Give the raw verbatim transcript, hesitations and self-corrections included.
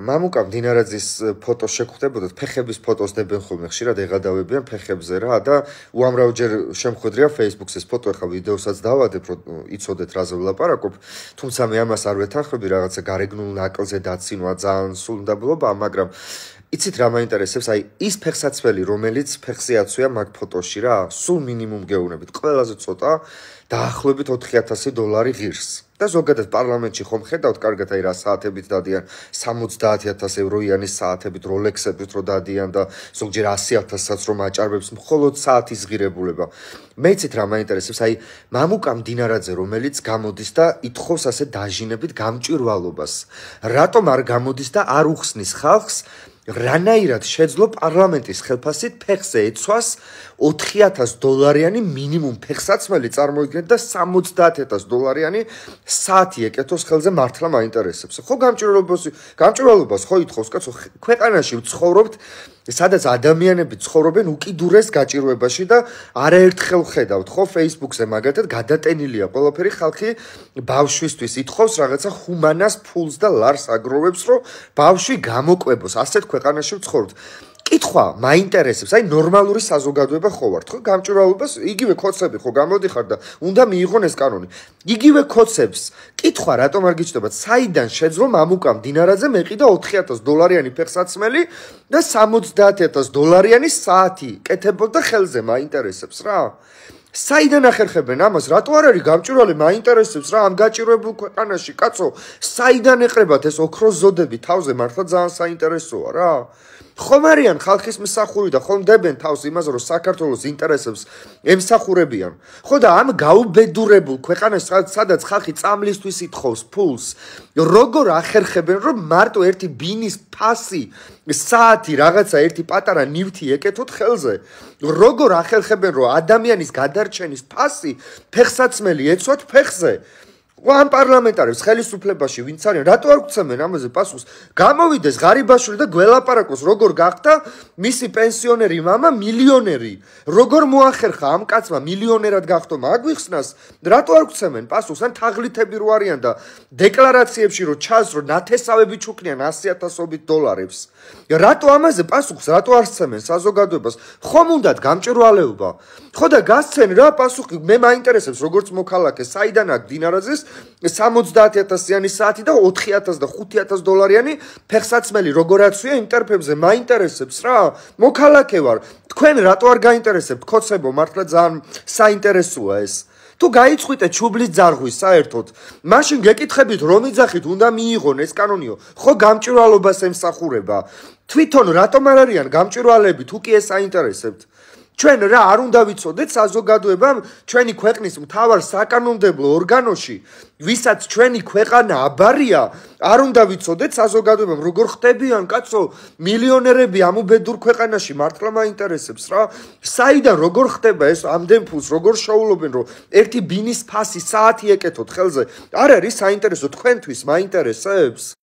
მამუკა მდინარაძის ფოტოს შეგხვდებოდათ, ფეხების ფოტოს დებენ ხოლმე ხშირად ეღადავებიან ფეხებზე რა და უამრავჯერ შემხვედრია Facebook-ს ეს ფოტო, ახლა ვიდეოსაც დავადებ, რომ იცოდეთ რაზე ვლაპარაკობ, თუმცა მე ამას არ ვეთანხმები, რაღაცა გარეგნულ ნაკლზე დაცინვა ძალიან სულ უნდა ბლობა, მაგრამ იცით რა მაინტერესებს, აი ის ფეხსაცმელი, რომელიც ფეხზე აცვია მაგ ფოტოში რა, სულ მინიმუმ გეუბნებით, ყველაზე ცოტა დაახლოებით ოთხი ათასი დოლარი ღირს. და ზოგადად პარლამენტში ხომ ხედავთ, კარგად აი რა საათებით დადიან, სამოცდაათი ათასი ევროიანი საათებით, როლექსებით რო დადიან და ზოგჯერ ასი ათასსაც რომ აჭარბებს, მხოლოდ საათის ღირებულება. მე იცით რა მაინტერესებს, აი მამუკა მდინარაძე, რომელიც გამოდის და ითხოვს ასე დაჟინებით გამჭვირვალობას. რატომ არ გამოდის და არ უხსნის ხალხს რანაირად შეძლო პარლამენტის ხელფასით ფეხზე ეცვას ოთხი ათასი დოლარიანი მინიმუმ ფეხსაცმელი წარმოიდგინეთ და სამოცდაათი ათასი დოლარიანი საათი ეკეთოს ხელზე მართლა მაინტერესებს. ხო გამჭვირვალობას, გამჭვირვალობას ხო ითხოვს კაცო, ქვეყანაში ვცხოვრობთ, სადაც ადამიანები ცხოვრობენ უკიდურეს გაჭირვებაში და არაერთხელ ხედავთ, ხო Facebook-ზე მაგათად გადატენილია ყველაფერი, ხალხი ბავშვისთვის ითხოვს რაღაცა ჰუმანას ფულს და ლარს აგროვებს, რომ ბავშვი გამოკვებოს, ასეთ ქვეყანაში ვცხოვრობთ. კითხვა მაინტერესებს, აი ნორმალური საზოგადოება ხო ვართ, ხო გამჭვირვალობას იგივე კოცები ხო გამოდიხარ და უნდა მიიღონ ეს კანონი. იგივე კოცებს კითხვა რატომ არ გიჩნდებათ, საიდან შეძლო მამუკა მდინარაძე მეყიდა ოთხი ათასი დოლარიანი ფეხსაცმელი და სამოცდაათი ათასი დოლარიანი საათი კეთებოდა ხელზე, მაინტერესებს რა. საიდან ახერხებენ ამას, რატო არ არის გამჭვირვალე, მაინტერესებს რა ამ გაჭირვებულ ქვეყანაში, კაცო, საიდან ეყრებათ ეს ოქროს ზოდები თავზე, მართლა ძალიან საინტერესოა რა. ხომ არიან ხალხის მსახური და ხომ დებენ თავს იმაზე, რომ საქართველოს ინტერესებს ემსახურებიან. ხო და ამ გაუბედურებულ ქვეყანაში, სადაც ხალხი წამლისთვის ითხოვს ფულს, როგორ ახერხებენ, რომ მარტო ერთი ბინის ფასი, საათი, რაღაცა ერთი პატარა ნივთი ეკეთოთ ხელზე? როგორ ახერხებენ, რომ ადამიანის გადარჩენის ფასი ფეხსაცმელი ეცვათ ფეხზე? ამ პარლამენტარებს ხელისუფლებაში ვინც არიან, რატო არ გცემენ ამაზე პასუხს? გამოვიდეს ღარიბაშვილი და გველაპარაკოს, როგორ გახდა მისი პენსიონერი მამა მილიონერი. როგორ მოახერხა ამ კაცმა მილიონერად გახდო, აგვიხსნას? რატო არ გცემენ პასუხს? ან თაღლითები რო არიან და დეკლარაციებში რო ჩანს, რომ ნათესავები ჩუქნიან ასი ათასობით დოლარებს. რატო ამაზე პასუხს, რატო არ სცემენ საზოგადოებას? ხომ უნდათ გამჭვირვალეობა? ხო და გასცენ რა პასუხი, მე მაინტერესებს როგორც მოქალაქე, საიდან აქ დინარაძეს სამოცდაათი ათასიანი საათი და ოთხი ათასი და ხუთი ათასი დოლარიანი ფეხსაცმელი როგორ აცვია ინტერფებზე, მაინტერესებს რა. მოქალაქე ვარ, თქვენ რატო არ გაინტერესებთ კოცებო, მართლა ძალიან საინტერესოა ეს. თუ გაიწყვიტეთ ჩუბლის ძარღვის საერთოდ, მაშინ გეკითხებით რომ იძახით უნდა მიიღონ ეს კანონიო, ხო გამჭვირვალობას ემსახურება. თვითონ რატომ არ არიან გამჭვირვალეები, თუ კი ეს საინტერესებთ? ჩვენ რა არ უნდა ვიცოდეთ საზოგადოებამ ჩვენი ქვეყნის მთავარ საკანონმდებლო ორგანოში, ვისაც ჩვენი ქვეყანა აბარია, არ უნდა ვიცოდეთ საზოგადოებამ როგორ ხდებიან კაცო მილიონერები ამ უბედურ ქვეყანაში, მართლა მაინტერესებს რა. საიდან როგორ ხდება ეს ამდენ ფულს, როგორ შოულობენ, რომ ერთი ბინის ფასი საათი ეკეთოთ ხელზე? არ არის საინტერესო, თქვენთვის მაინტერესებს?